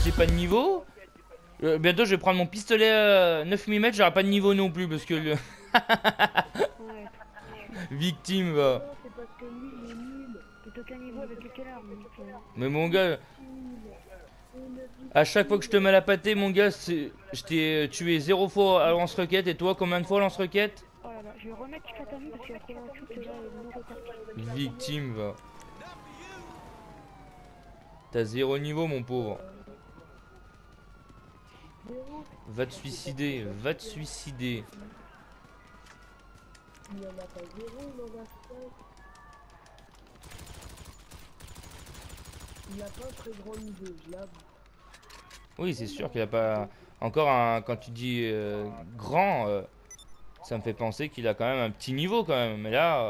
j'ai pas de niveau. Bientôt je vais prendre mon pistolet 9 mm, j'aurai pas de niveau non plus parce que le Ouais. victime Mais va. non, c'est parce que lui, il est nul. Il est aucun niveau avec quelle arme donc, Mais mon gars, Victime. Une à chaque fois que je te victime. mets la pâtée, mon gars, je t'ai tué 0 fois à lance-roquette et toi combien de fois à lance-roquette? Oh là là, je vais remettre Katami parce qu'il a trouvé un truc là, no reparking. Victime va. T'as 0 niveau mon pauvre. Zéro. Va te suicider, va te suicider. Il en a pas zéro, il en a 5. Il a pas un très grand niveau, je l'avoue. Oui, c'est sûr qu'il a pas. Encore un. Quand tu dis grand, ça me fait penser qu'il a quand même un petit niveau quand même. Mais là,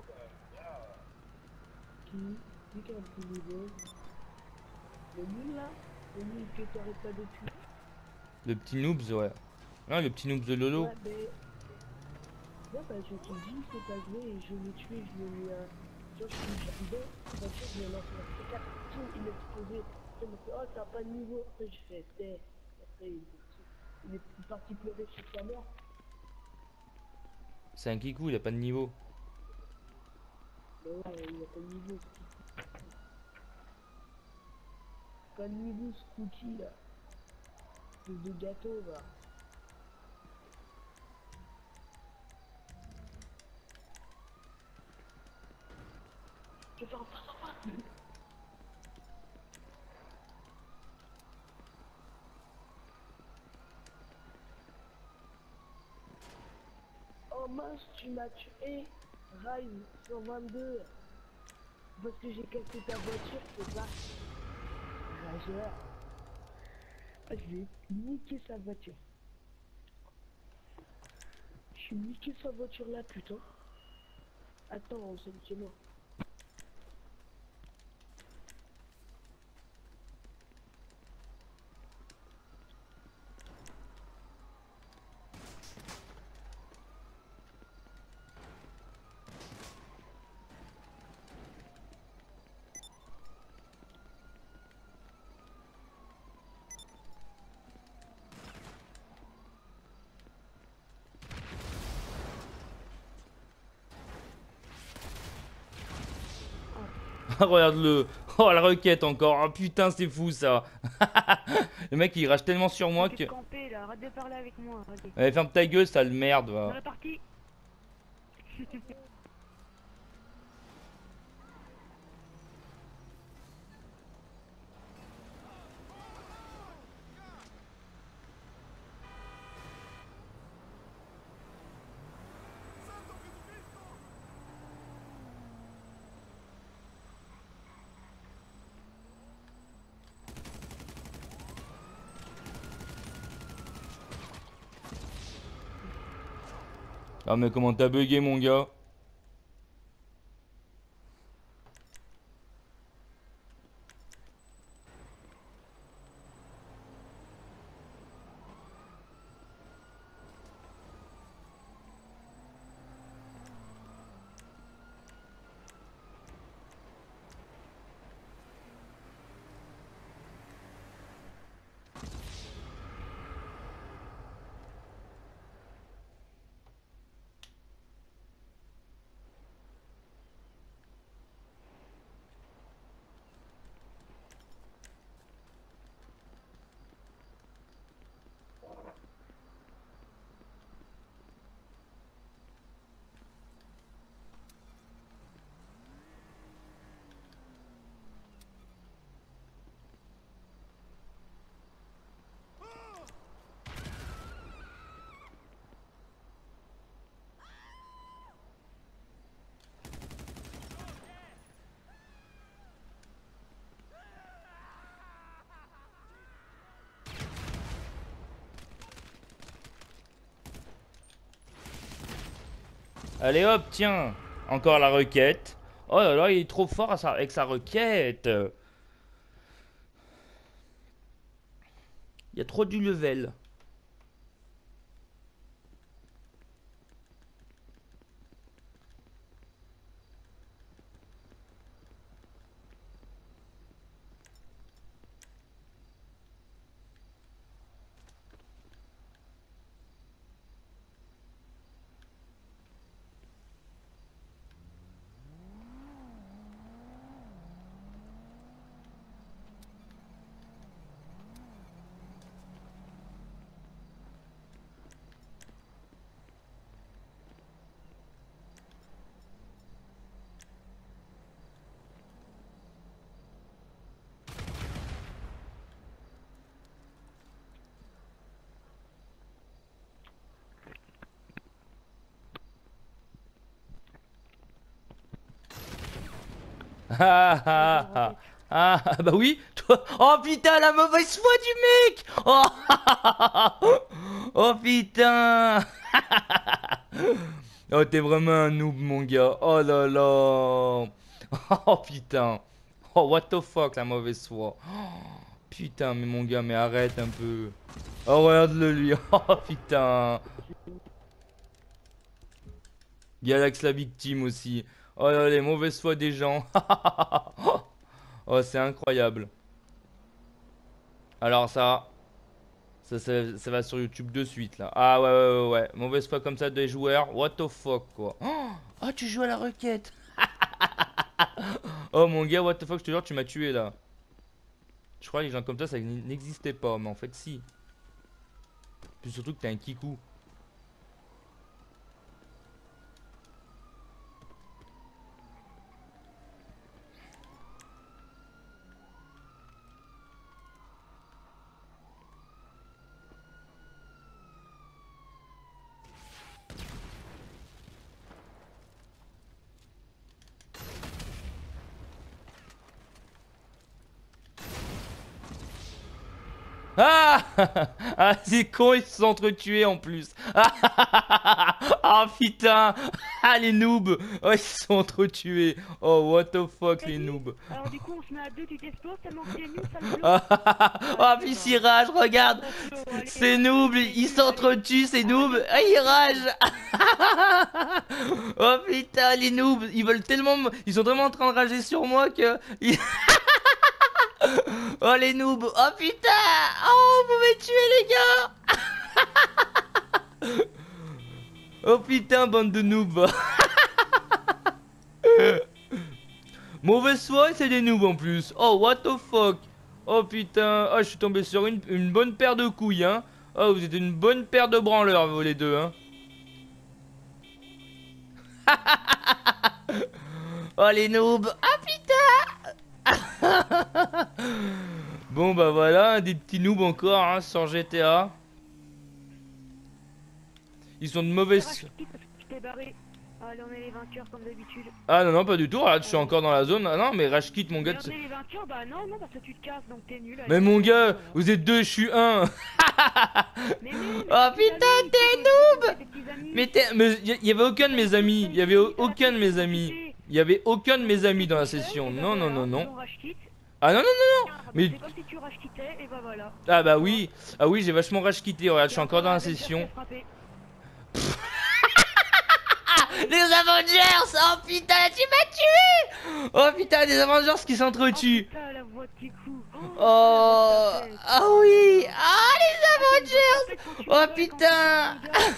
Qui? Qui a un petit niveau? Le nul là? Le nul que t'arrêtes pas de tuer? le petit noobs, ouais. Non, le petit noobs de Lolo. Ouais, mais. Ouais, bah je te dis, c'est pas joué et je l'ai tué, je lui ai mis un. Genre, je suis arrivé, bien sûr, je lui ai lancé un C4, tout, il a explosé. Il m'a fait, oh, t'as pas de niveau. Après, je fais, t'es. Après, il est parti pleurer sur sa mère. C'est un kikou, il a pas de niveau. Mais ouais, il a pas de niveau, pas de niveau, ce cookie là. Plus de gâteau, va. Je vais faire un face à face. Oh mince, tu m'as tué. Rise 122. Parce que j'ai cassé ta voiture, c'est pas. Rageur. Ah, je vais niquer sa voiture. Je suis niqué sa voiture là, putain. Attends, c'est moi. Regarde-le. Oh, la requête encore. Oh putain, c'est fou ça. Le mec il rage tellement sur moi Arrêtez que. de camper là, arrête de parler avec moi, arrêtez. Allez, ferme ta gueule, sale merde, Dans va. la partie. Ah, mais comment t'as bugué, mon gars? Allez hop, tiens. Encore la requête. Oh là là, il est trop fort avec sa requête. Il y a trop du level. Ah, ah, ah. Ah, bah oui, toi. Oh putain, la mauvaise foi du mec. Oh, oh putain. Oh, t'es vraiment un noob, mon gars. Oh là là. Oh putain. Oh, what the fuck, la mauvaise foi. Putain, mais mon gars, mais arrête un peu. Oh, regarde-le lui. Oh putain. Galax la victime aussi. Oh là, les mauvaises foi des gens. Oh, c'est incroyable. Alors ça va sur YouTube de suite là. Ah ouais, ouais, ouais, ouais. Mauvaise foi comme ça des joueurs. What the fuck, quoi. Oh, oh, tu joues à la requête. Oh mon gars, what the fuck, je te jure, tu m'as tué là. Je crois que les gens comme ça n'existait pas. Mais en fait, si. Puis surtout que t'as un kikou. Ah, ah, c'est con, ils se sont entretués en plus. Ah putain. Ah les noobs. Oh, ils se sont entretués. Oh what the fuck les noobs. Alors du coup on se met à deux, tu t'exploses tellement que t'es nul, sale bleu. Oh puis s'il rage, regarde. C'est noob, ils s'entretuent, c'est noob. Ah il rage. Oh putain les noobs, ils veulent tellement, ils sont vraiment en train de rager sur moi que. Oh les noobs. Oh putain. Oh vous m'avez tué les gars. Oh putain bande de noobs. Mauvaise foi, c'est des noobs en plus. Oh what the fuck. Oh putain. Oh je suis tombé sur une bonne paire de couilles hein. Oh vous êtes une bonne paire de branleurs vous les deux hein. Oh les noobs. Ah putain. Bon bah voilà, des petits noobs encore hein, sur GTA. Ils sont de mauvaises... Tu t'es barré. Allez, on est les vainqueurs comme d'habitude. Ah non non pas du tout, regarde je suis encore dans la zone. Ah non mais rage quit mon gars. On est les vainqueurs, bah non, non, parce que tu te casses donc t'es nul. Mais mon gars, vous êtes deux, je suis un. Mais Oh putain t'es noob. Mais il y avait aucun de mes amis. Il y avait aucun de mes amis. Il y avait aucun de mes amis dans la session. Non non non non. Ah non non non non. Mais c'est comme si tu rage quittais et bah voilà. ah bah oui. Ah oui j'ai vachement rage quitté. Regarde je suis encore dans la session. Les Avengers! Oh putain, tu m'as tué! Oh putain, les Avengers qui s'entretuent! Oh! Ah oui! Ah les Avengers! Oh putain!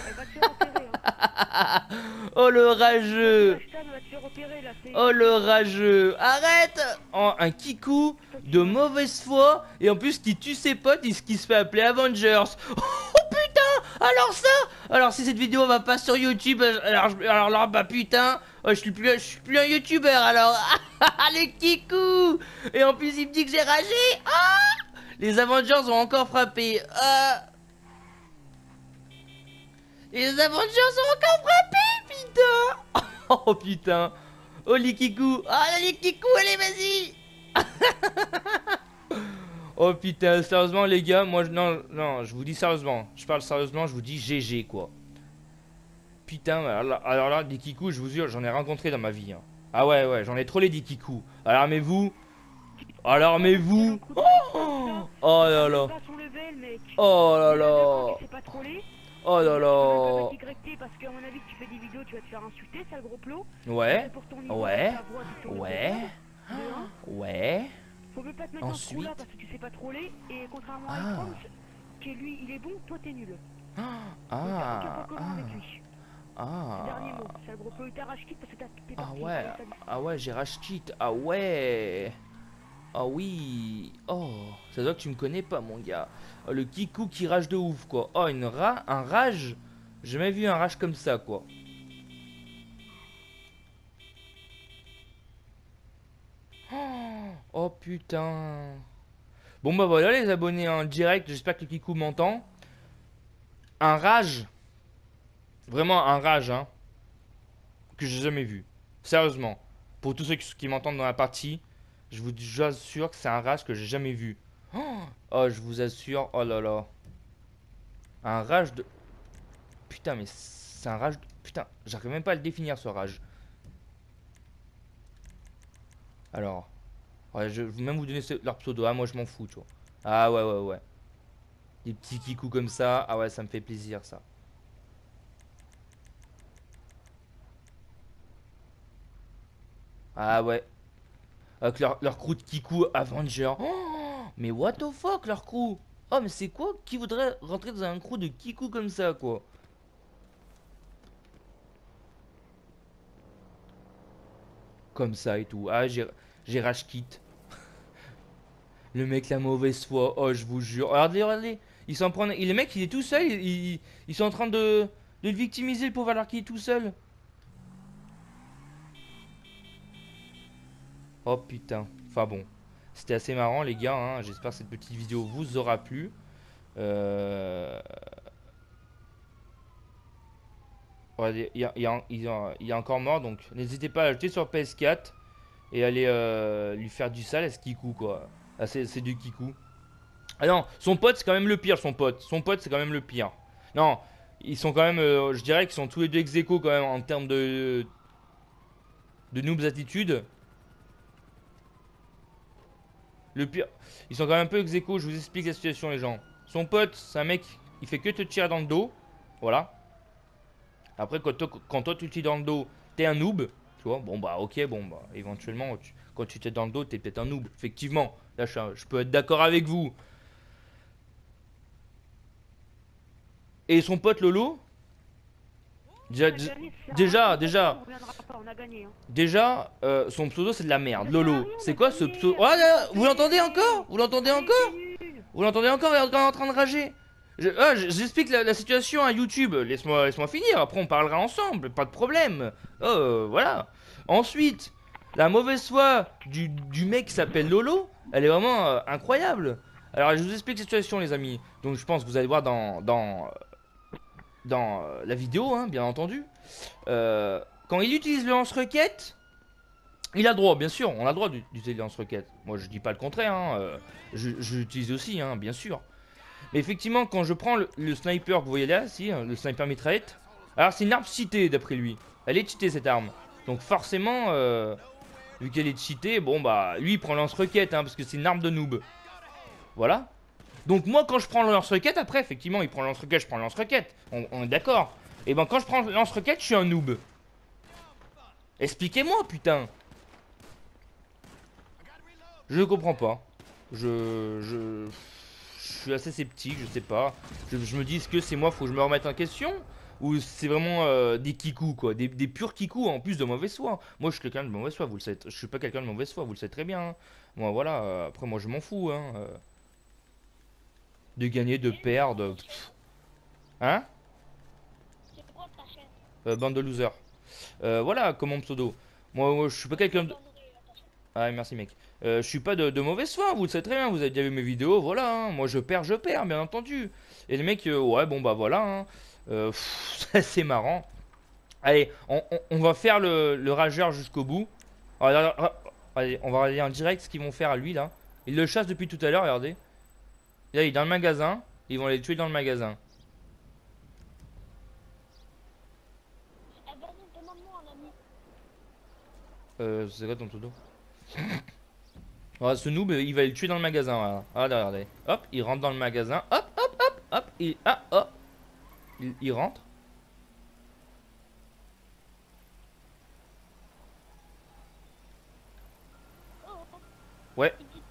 Oh le rageux! Oh le rageux! Arrête! Oh, un kikou de mauvaise foi et en plus qui tue ses potes et qui se fait appeler Avengers! Oh putain! Alors ça! Alors si cette vidéo va pas sur YouTube, alors là bah putain, je suis plus un YouTuber alors. Les kikous. Et en plus il me dit que j'ai ragé. Ah, les Avengers ont encore frappé. Les Avengers ont encore frappé, putain. Oh putain. Oh les kikous. Ah les kikous, allez vas-y. Oh putain, sérieusement les gars, moi non, non, je vous dis sérieusement, je parle sérieusement, je vous dis GG quoi. Putain, alors là, des kikous, je vous jure, j'en ai rencontré dans ma vie. Hein. Ah ouais, ouais, j'en ai trollé des kikous. Alors mais vous, alors mais vous, oh là là, oh là là, oh là là. Parce qu'à mon avis, tu fais des vidéos, tu vas te faire insulter, sale gros plot. Ouais, ouais, ouais, ouais. Faut même pas te mettre ensuite là parce que tu sais pas troller et contrairement à Trump, que lui il est bon, toi t'es nul. Dernier mot, c'est le gros plot, il t'a rage quitte parce que t'es parti. Ah ouais, j'ai rage quitte, ah ouais. Ah oui. Oh, ça doit que tu me connais pas mon gars. Oh, le kikou qui rage de ouf quoi. Oh, un rage. J'ai jamais vu un rage comme ça quoi. Oh putain. Bon bah voilà les abonnés en direct, j'espère que le kikou m'entend. Un rage. Vraiment un rage hein. Que j'ai jamais vu. Sérieusement. Pour tous ceux qui m'entendent dans la partie, je vous assure que c'est un rage que j'ai jamais vu. Oh, je vous assure, oh là là. Un rage de... Putain, mais c'est un rage... Putain, j'arrive même pas à le définir, ce rage. Alors, ouais, je vais même vous donner leur pseudo. Ah, moi, je m'en fous, tu vois. Ah, ouais, ouais, ouais. Des petits kikous comme ça. Ah ouais, ça me fait plaisir, ça. Ah ouais. Avec leur crew de kikou Avenger. Oh, mais what the fuck, leur crew? Oh, mais c'est quoi? Qui voudrait rentrer dans un crew de kikou comme ça, quoi? Comme ça et tout. Ah, j'ai rage kit. Le mec, la mauvaise foi. Oh, je vous jure. Regardez, regardez. Il s'en prend. Et le mec, il est tout seul. Ils sont en train de le victimiser, le pauvre, alors qu'il est tout seul. Oh putain. Enfin bon. C'était assez marrant, les gars, hein. J'espère que cette petite vidéo vous aura plu. Euh... Regardez, il y a encore mort, donc n'hésitez pas à l'ajouter sur PS4 et aller lui faire du sale à ce Kikou, quoi. Ah, c'est du Kikou. Ah non, son pote, c'est quand même le pire, son pote. Son pote, c'est quand même le pire. Non, ils sont quand même, je dirais qu'ils sont tous les deux ex aequo quand même en termes de noobs attitude. Le pire, ils sont quand même un peu ex aequo, je vous explique la situation, les gens. Son pote, c'est un mec, il fait que te tirer dans le dos. Voilà. Après, quand toi tu te tires dans le dos, t'es un noob. Tu vois, bon bah ok, bon bah éventuellement, quand tu t'es dans le dos, t'es peut-être un noob. Effectivement, là je peux être d'accord avec vous. Et son pote Lolo, déjà, On a gagné, ça sert à déjà, rien. déjà, On reviendra pas, on a gagné. Hein. déjà, son pseudo c'est de la merde. Ça sert à Lolo, rien, on c'est a quoi ce gagné. pseudo? Oh Allez, là, vous l'entendez t'es encore? Vous l'entendez allez, encore? t'es nul. Vous l'entendez encore? Regarde, quand il est en train de rager. J'explique la situation à YouTube. Laisse-moi finir. Après, on parlera ensemble. Pas de problème. Voilà. Ensuite, la mauvaise foi du mec qui s'appelle Lolo, elle est vraiment incroyable. Alors, je vous explique la situation, les amis. Donc, je pense que vous allez voir dans la vidéo, hein, bien entendu. Quand il utilise le lance-roquette, il a droit, bien sûr. On a le droit d'utiliser le lance-roquette. Moi, je dis pas le contraire. Hein, je l'utilise aussi, hein, bien sûr. Mais effectivement, quand je prends le sniper que vous voyez là, si, le sniper mitraillette, alors c'est une arme cheatée d'après lui. Elle est cheatée cette arme. Donc forcément, vu qu'elle est cheatée, bon bah, lui il prend lance-roquette, hein, parce que c'est une arme de noob. Voilà. Donc moi quand je prends le lance-roquette, après effectivement il prend le lance-roquette, je prends le lance-roquette. On est d'accord. Et ben quand je prends le lance-roquette, je suis un noob. Expliquez-moi putain. Je ne comprends pas. Je suis assez sceptique, je sais pas. Je me dis, est-ce que c'est moi, faut que je me remette en question? Ou c'est vraiment des kikous, quoi. Des purs kikous, en plus de mauvaise foi. Moi, je suis quelqu'un de mauvaise foi, vous le savez. Je suis pas quelqu'un de mauvaise foi, vous le savez très bien. Hein. Moi, voilà. Après, moi, je m'en fous, hein. De gagner, de perdre. Pff. Hein? Bande de losers. Voilà, comme mon pseudo. Moi, je suis pas quelqu'un de... Ah, merci, mec. Je suis pas de mauvaise foi, vous le savez très bien, vous avez déjà vu mes vidéos, voilà, hein. Moi je perds, bien entendu. Et les mecs, ouais, bon bah voilà, hein. C'est marrant. Allez, on va faire le rageur jusqu'au bout. Allez, on va regarder en direct ce qu'ils vont faire à lui là. Ils le chassent depuis tout à l'heure, regardez. Là, il est dans le magasin, ils vont les tuer dans le magasin. C'est quoi ton pseudo? Voilà, ce noob, il va le tuer dans le magasin. Voilà. Regardez. Hop, il rentre dans le magasin. Hop, hop, hop, hop. Hop. Il rentre. Ouais.